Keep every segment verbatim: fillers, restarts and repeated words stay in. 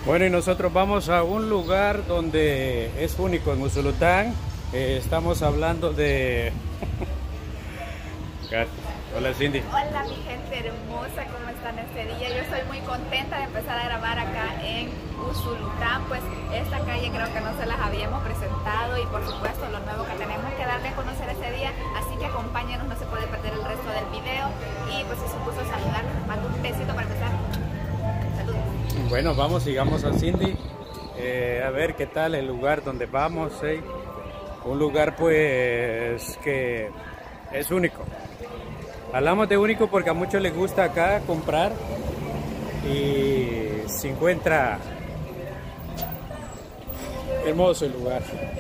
Bueno, y nosotros vamos a un lugar donde es único en Usulután. Eh, estamos hablando de... Hola, Cindy. Hola, mi gente hermosa, ¿cómo están este día? Yo estoy muy contenta de empezar a grabar acá en Usulután. Pues esta calle creo que no se las habíamos presentado y por supuesto lo nuevo que tenemos que darle a conocer este día. Así que acompáñenos, no se puede perder el resto del video. Y pues es un gusto saludar. Mando un besito para empezar. Saludos. Bueno, vamos, sigamos a Cindy. Eh, a ver qué tal el lugar donde vamos. ¿eh? Un lugar pues que es único. Hablamos de único porque a muchos les gusta acá comprar y se encuentra hermoso el lugar.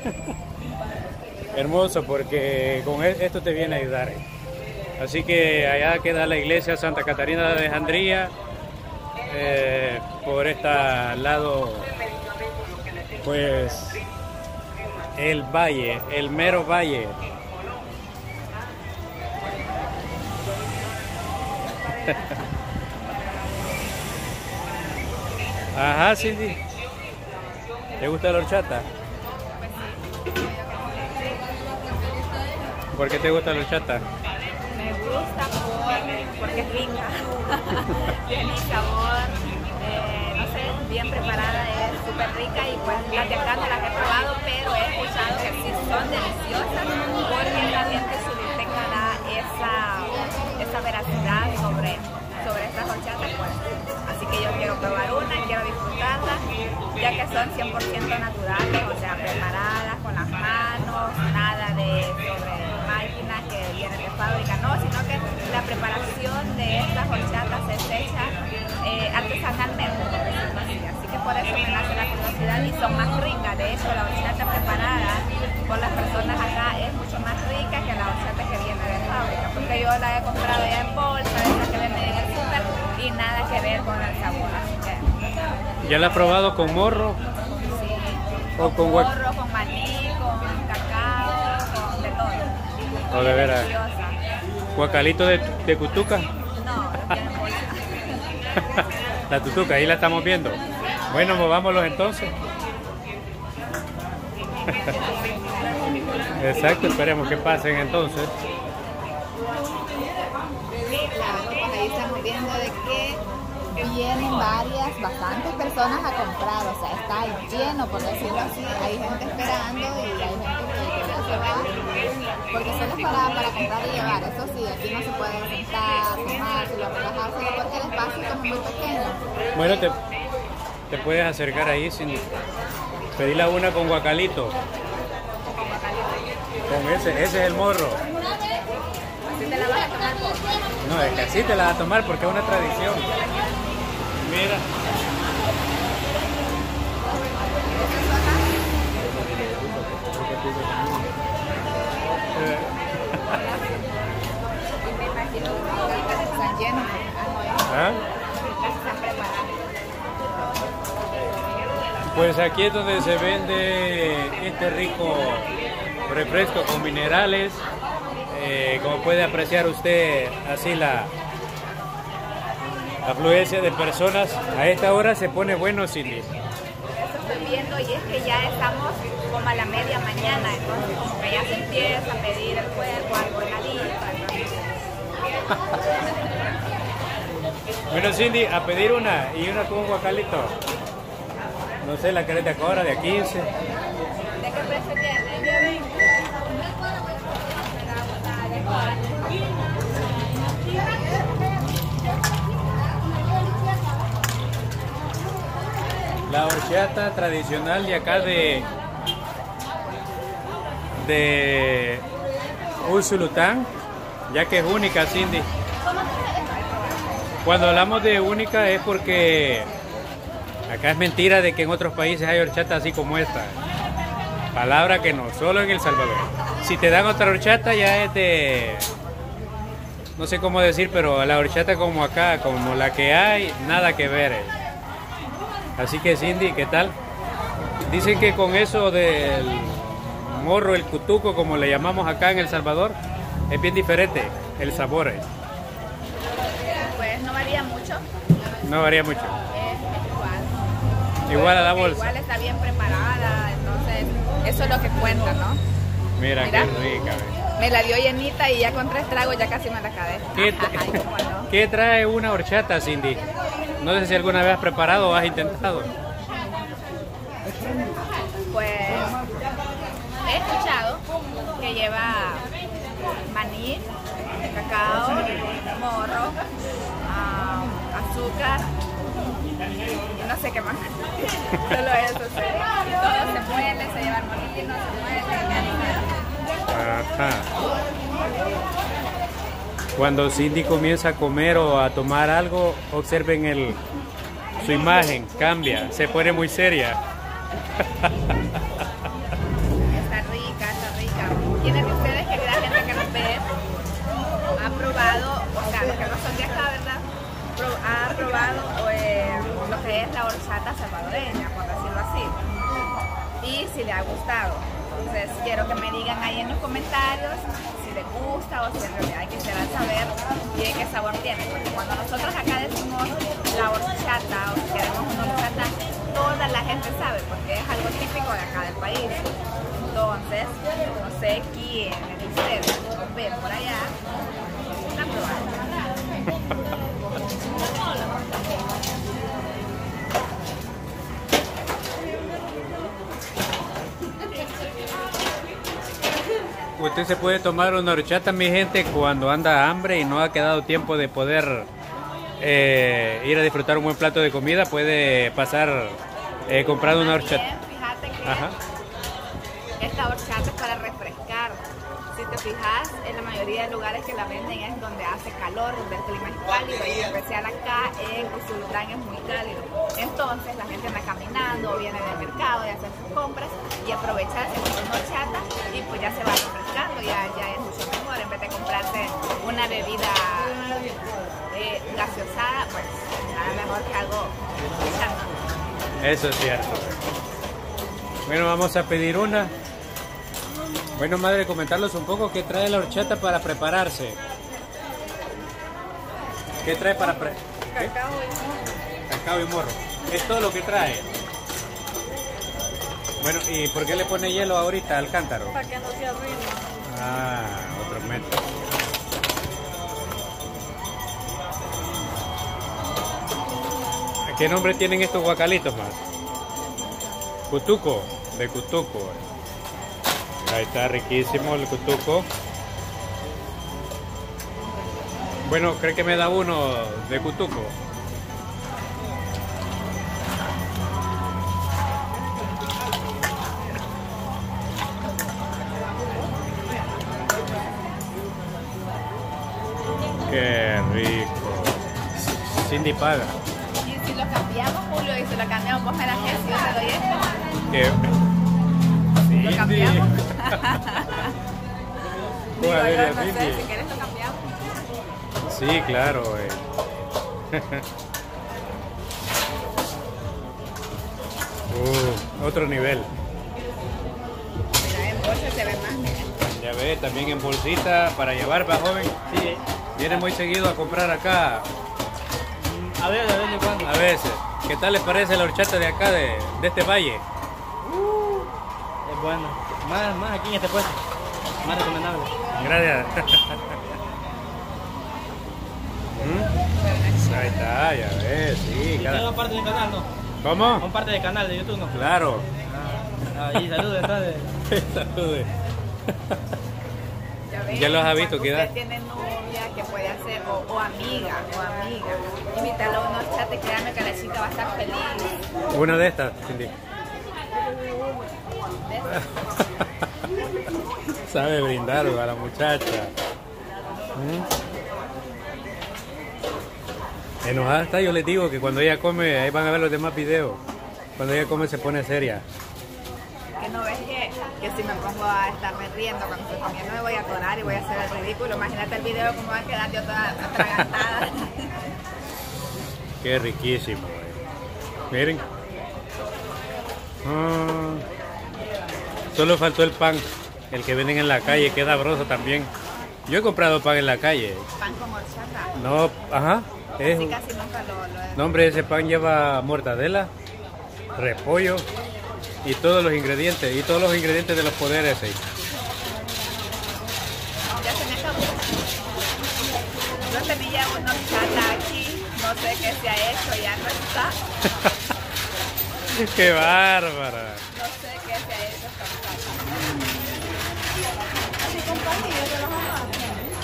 Hermoso porque con esto te viene a ayudar. Así que allá queda la iglesia Santa Catarina de Alejandría. Eh, por este lado pues el valle, el mero valle. Ajá, Cindy. ¿Te gusta la horchata? ¿Por qué te gusta la horchata? Me gusta por, porque es rica. Tiene sabor, eh, no sé, bien preparada, es súper rica y pues las de acá no las he probado, pero he escuchado que sí son deliciosas porque la gente sulitenca da esa, esa veracidad sobre, sobre estas horchatas, pues. Así que yo quiero probar una, quiero disfrutarla, ya que son cien por ciento naturales, o sea, preparadas con las manos, nada de sobre máquinas que vienen de fábrica, no, sino que la preparación de estas horchatas es hecha eh, artesanalmente, por decirlo así. Así que por eso me nace la curiosidad y son más ricas. De hecho, la horchata preparada por las personas acá es mucho más rica que la horchata que viene de fábrica, porque yo la he comprado ya en bolsa, de esas que venden en el súper, y nada que ver con el sabor. Así que... ¿Ya la has probado con morro? Sí, ¿O con, con morro, con maní, con cacao, con de todo. ¿O de veras? Deliciosa. ¿Guacalito de, de cutuca? No, tiene bolsa. La tutuca, ahí la estamos viendo. Bueno, movámoslos entonces. Exacto, esperemos que pasen entonces. Claro, pues ahí estamos viendo de que vienen varias, bastantes personas a comprar, o sea, está lleno, por decirlo así, hay gente esperando y hay gente que, que ya se va, porque solo es para, para comprar y llevar, eso sí, aquí no se puede sentar, tomarse, relajarse, porque el espacio es como muy pequeño. Bueno, te, te puedes acercar ahí sin pedirla una con guacalito. Con ese, ese es el morro. ¿Así te la vas a tomar? No, es que así te la vas a tomar porque es una tradición. Mira. Me imagino que están llenos. ¿Ah? Están preparados. Pues aquí es donde se vende este rico refresco con minerales. Eh, como puede apreciar usted, así la afluencia de personas. A esta hora se pone bueno, Cindy. Eso estoy viendo y es que ya estamos como a la media mañana, entonces como que ya se empieza a pedir el cuerpo, algo en la lista. Bueno, Cindy, a pedir una y una con un guacalito. No sé, la careta cobra de a quince. ¿De qué precio tiene? La horchata tradicional de acá de de Usulután, ya que es única, Cindy. Cuando hablamos de única es porque acá es mentira de que en otros países hay horchata así como esta. Palabra que no, solo en El Salvador. Si te dan otra horchata ya es de... no sé cómo decir, pero la horchata como acá, como la que hay, nada que ver. Así que Cindy, ¿qué tal? Dicen que con eso del morro, el cutuco, como le llamamos acá en El Salvador, es bien diferente el sabor. Pues no varía mucho. No varía mucho. Es, es igual. Igual a la que bolsa. Igual está bien preparada, entonces eso es lo que cuenta, ¿no? Mira, Mira. qué rica. Ve. Me la dio llenita y ya con tres tragos ya casi me la acabé. ¿Qué, Ay, cómo no. ¿Qué trae una horchata, Cindy? No sé si alguna vez has preparado o has intentado. Pues he escuchado que lleva maní, cacao, morro, ah, azúcar y no sé qué más. Solo eso sé. Y todo se muele, se lleva al molino, se muele. Ajá. Cuando Cindy comienza a comer o a tomar algo, observen el, su imagen, cambia, se pone muy seria. Está rica, está rica. ¿Quiénes de ustedes, querida gente que nos ve, ha probado, o sea, los que no son de acá, ¿verdad? Pro, ha probado eh, lo que es la horchata salvadoreña, por decirlo así. Y si le ha gustado. Entonces quiero que me digan ahí en los comentarios si les gusta o si en realidad quisieran saber bien qué sabor tiene. Porque cuando nosotros acá decimos la horchata o si queremos una horchata, toda la gente sabe porque es algo típico de acá del país. Entonces, no sé quién de ustedes nos ve por allá, la probaron. Usted se puede tomar una horchata, mi gente, cuando anda hambre y no ha quedado tiempo de poder eh, ir a disfrutar un buen plato de comida, puede pasar eh, comprando una horchata. También, fíjate que Ajá. esta horchata es para refrescar. Si te fijas, en la mayoría de lugares que la venden es donde hace calor, donde el clima es cálido, y en especial acá en Usulután es muy cálido. Entonces la gente anda caminando, viene del mercado y hace sus compras y aprovecha de hacer una horchata y pues ya se va refrescando, ya, ya es mucho mejor. En vez de comprarse una bebida eh, gaseosada, pues nada mejor que algo horchata. Eso es cierto. Bueno, vamos a pedir una. Bueno, madre, comentarles un poco qué trae la horchata para prepararse. ¿Qué trae para pre ¿Qué? Cacao y morro. Cacao y morro. Es todo lo que trae. Bueno, ¿y por qué le pone hielo ahorita al cántaro? Para que no se arruine. Ah, otro método. ¿Qué nombre tienen estos guacalitos más? Cutuco, de Cutuco. Ahí está riquísimo el cutuco. Bueno, ¿cree que me da uno de cutuco? Qué rico. Cindy paga. Y si lo cambiamos, Julio, y si lo cambiamos, vos me das eso y yo te doy esto. ¿Qué? ¿Lo cambiamos? Digo, Joder, yo no Cindy. sé, si quieres lo cambiamos. Sí, claro. Eh. uh, otro nivel. Mira, en bolsa se ve más, mira. Ya ve, también en bolsita para llevar, ¿va, joven? Sí, eh. Viene muy seguido a comprar acá. a ver, a ver de cuándo. A veces. ¿Qué tal les parece la horchata de acá, de, de este valle? Es bueno. Más, más aquí en este puesto. Más recomendable. Gracias. ¿Mm? Ahí está, ya ves, sí. Y Cada... son parte del canal, ¿no? ¿Cómo? Son parte del canal de YouTube, ¿no? Claro. Ah, ahí, saludos entonces. Salude. Ya, ven, Ya los ha visto, cuando ¿qué edad? usted tiene novia que puede hacer, o, o amiga, o amiga, invítalo a una horchata y créame que la chica va a estar feliz. Una de estas, Cindy. ¿Ves? Sabe brindar a la muchacha. ¿Mm? Enojada está, yo les digo que cuando ella come, ahí van a ver los demás videos. Cuando ella come se pone seria. Que no ves que, que si me pongo a estarme riendo cuando estoy comiendo me voy a atorar y voy a hacer el ridículo. Imagínate el video cómo va a quedar yo toda atragantada. Qué riquísimo. eh. Miren. Ah, solo faltó el pan, el que venden en la calle, que es sabroso también. Yo he comprado pan en la calle. Pan con horchata. No, ajá. Es, Sí, casi nunca lo, lo he... no, hombre, ese pan lleva mortadela, repollo y todos los ingredientes, y todos los ingredientes de los poderes ahí. Ya se me acabó. Yo tenía unos chata aquí, no sé qué se ha hecho, ya no está. ¡Qué bárbara! No sé qué se ha hecho con chata. Así con palillos de los amantes.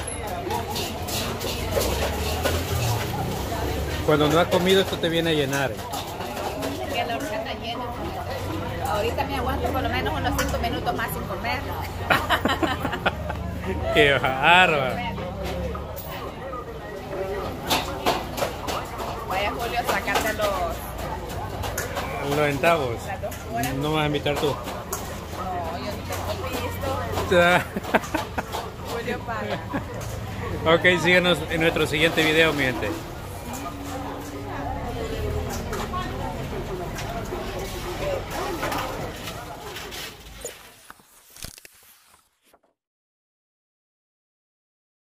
Cuando no has comido esto te viene a llenar. Que la horchata llena. Ahorita me aguanto por lo menos unos cinco minutos más sin comer. ¡Qué bárbara! Vaya Julio a sacarte los, Los centavos. las dos horas. ¿No me vas a invitar tú? No, yo no tengo visto. Julio paga. Ok, síguenos en nuestro siguiente video, mi gente.